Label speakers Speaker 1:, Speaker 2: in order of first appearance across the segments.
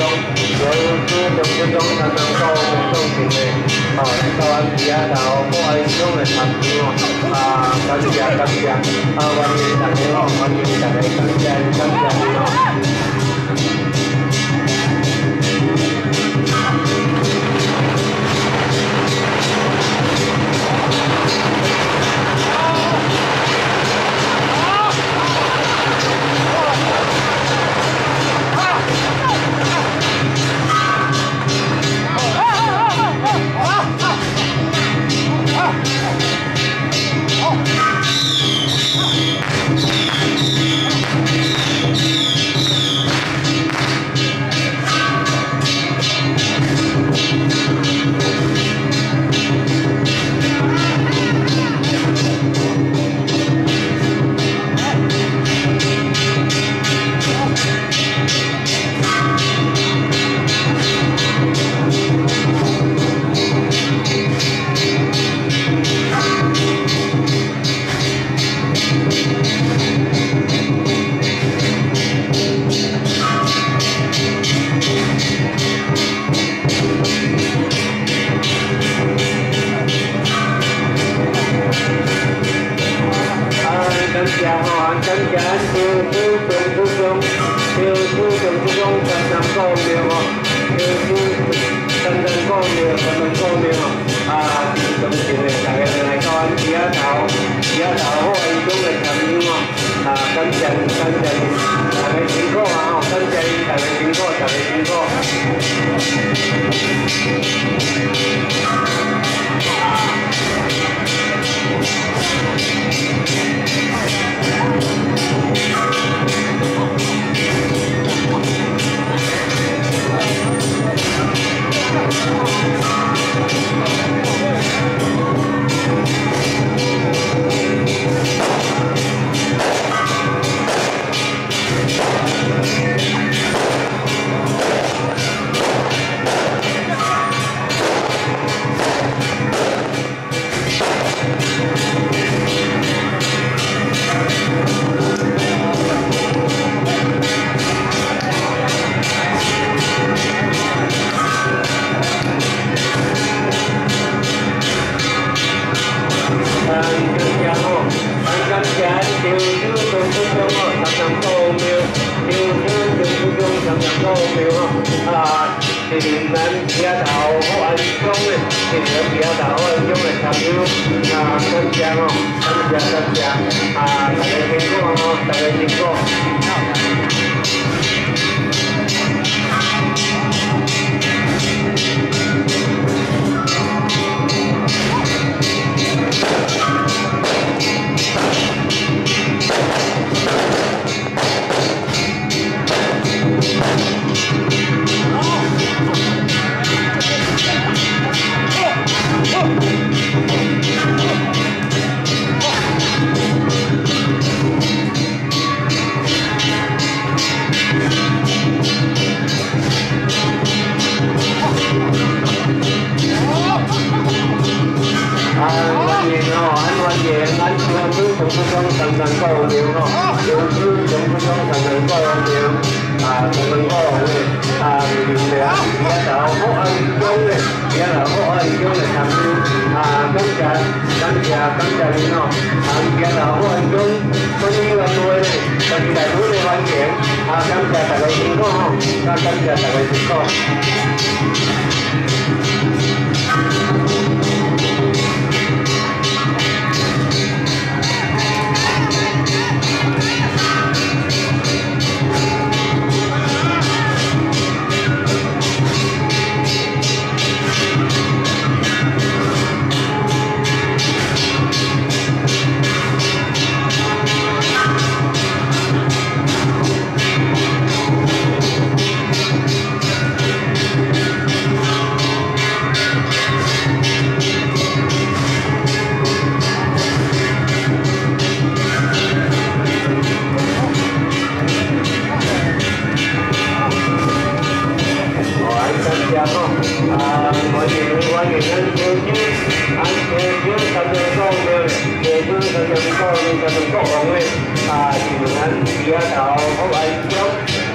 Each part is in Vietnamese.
Speaker 1: 有中常常到民众群的，到安时啊，头我爱种的参与感谢，欢迎大家欢迎大家，感谢你哦。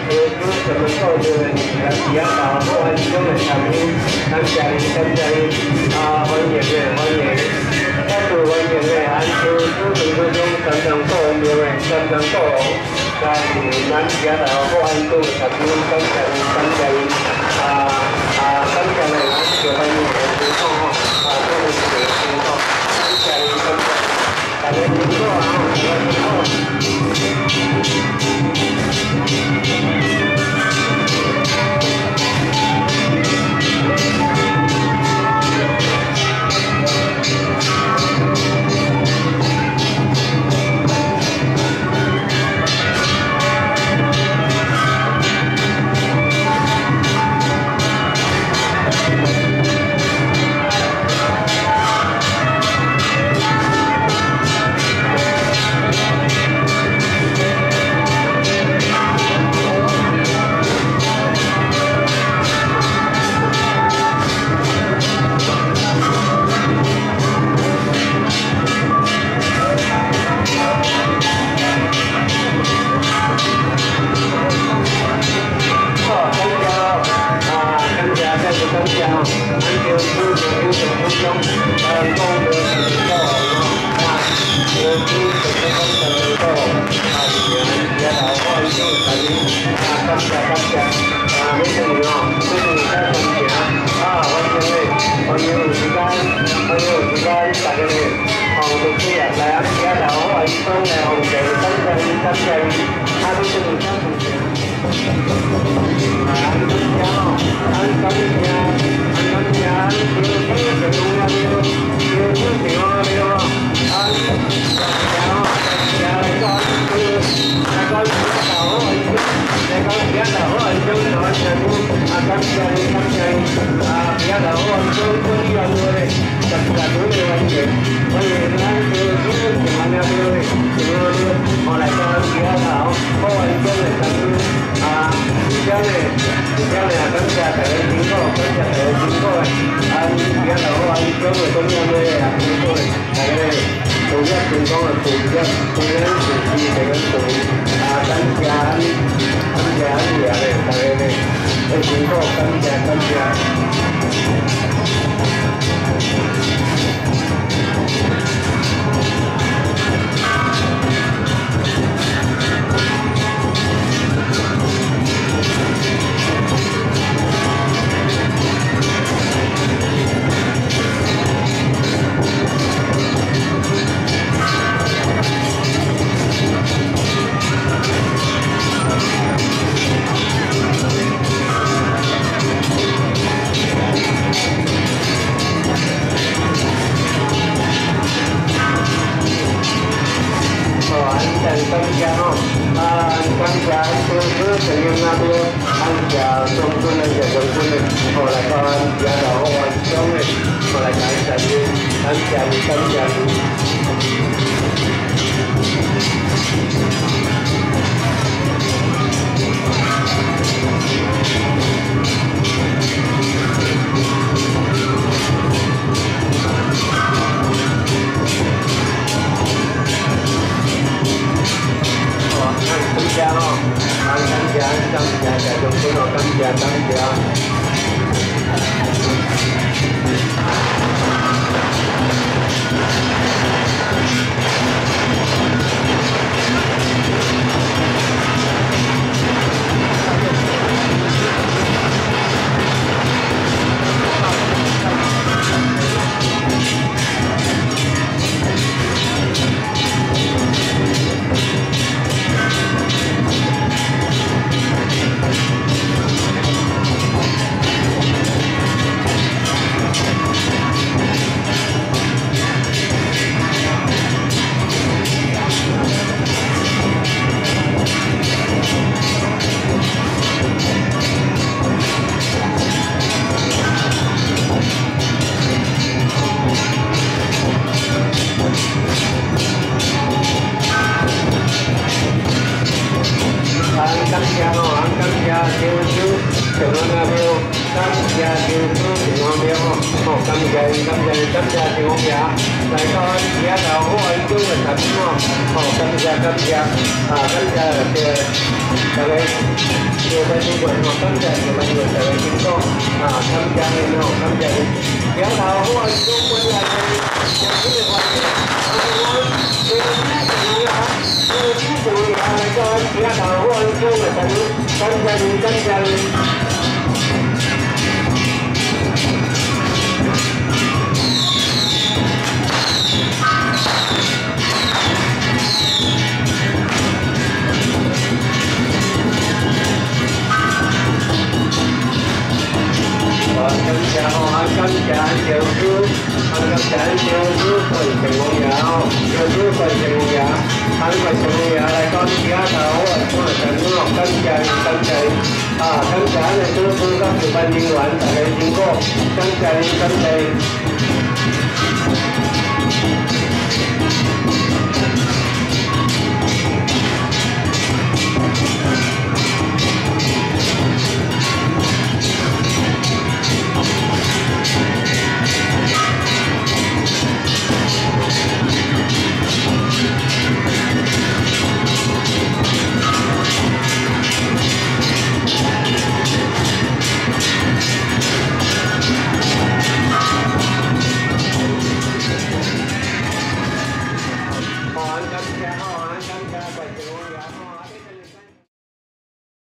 Speaker 1: 什么时候就是比较早，不管用的产品，咱家里欢迎的欢迎，但是欢迎的俺就是种等等做人的等等做人，但是咱家的欢迎用的产品，咱家的咱家的就欢迎的情况这个是情况，咱家的大家听过啊，大家听过。 謝叫主平安廟感謝平安廟，嚟到而家就好愛中嘅神感謝感謝大家nhiều bên đi quận hoặc cảm謝nhiều bên người tại vì chúng con tham gia lên nó tham gia lên kéo đầu không ai chung quanh là gì nhà cái việc hoàn thiện tôi cho kéo đầu không ai chung là tận cảm gia lên cảm謝triệu chú cảm謝triệu chú quầy tình ông giáo triệu chú quầy tình ông giáo quầy tình ông giáo lại con giá thảo chú là tình ngọc cảm謝này chú cấp từ ban liên quan tại đây chính cô cảm謝